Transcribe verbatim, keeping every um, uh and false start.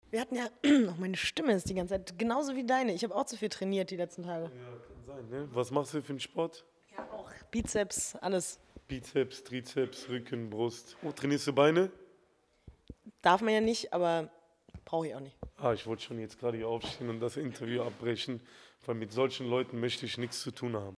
Wir hatten ja, auch meine Stimme ist die ganze Zeit genauso wie deine. Ich habe auch zu viel trainiert die letzten Tage. Ja, kann sein, ne? Was machst du für einen Sport? Ja, auch Bizeps, alles. Bizeps, Trizeps, Rücken, Brust. Oh, trainierst du Beine? Darf man ja nicht, aber brauche ich auch nicht. Ah, ich wollte schon jetzt gerade hier aufstehen und das Interview abbrechen, weil mit solchen Leuten möchte ich nichts zu tun haben.